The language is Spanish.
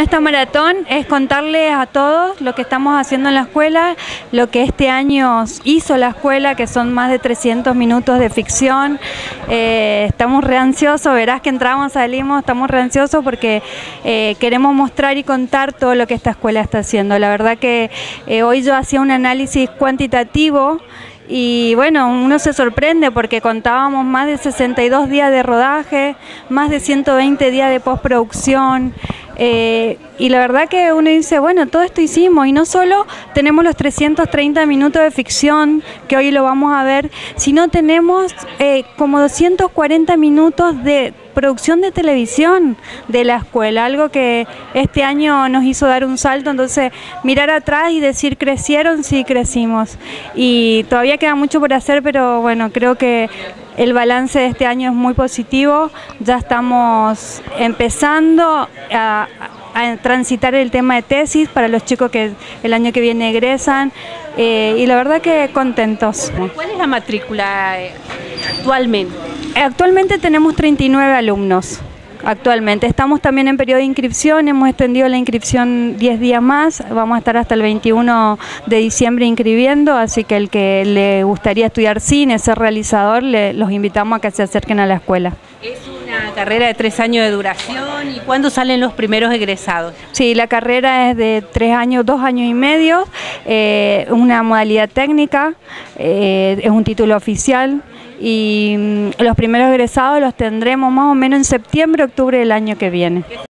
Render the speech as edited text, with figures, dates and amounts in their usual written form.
esta maratón es contarles a todos lo que estamos haciendo en la escuela, lo que este año hizo la escuela, que son más de 300 minutos de ficción. Estamos re ansiosos, verás que entramos, salimos, estamos re ansiosos porque queremos mostrar y contar todo lo que esta escuela está haciendo. La verdad que hoy yo hacía un análisis cuantitativo y bueno, uno se sorprende porque contábamos más de 62 días de rodaje, más de 120 días de postproducción. Y la verdad que uno dice, bueno, todo esto hicimos y no solo tenemos los 330 minutos de ficción, que hoy lo vamos a ver, sino tenemos como 240 minutos de producción de televisión de la escuela, algo que este año nos hizo dar un salto. Entonces mirar atrás y decir, ¿crecieron? Sí, crecimos. Y todavía queda mucho por hacer, pero bueno, creo que el balance de este año es muy positivo. Ya estamos empezando a transitar el tema de tesis para los chicos que el año que viene egresan, y la verdad que contentos. ¿Cuál es la matrícula actualmente? Actualmente tenemos 39 alumnos. Actualmente estamos también en periodo de inscripción, hemos extendido la inscripción 10 días más, vamos a estar hasta el 21 de diciembre inscribiendo, así que el que le gustaría estudiar cine, ser realizador, los invitamos a que se acerquen a la escuela. Es una carrera de 3 años de duración. ¿Y cuándo salen los primeros egresados? Sí, la carrera es de 3 años, 2 años y medio, una modalidad técnica, es un título oficial. Y los primeros egresados los tendremos más o menos en septiembre, octubre del año que viene.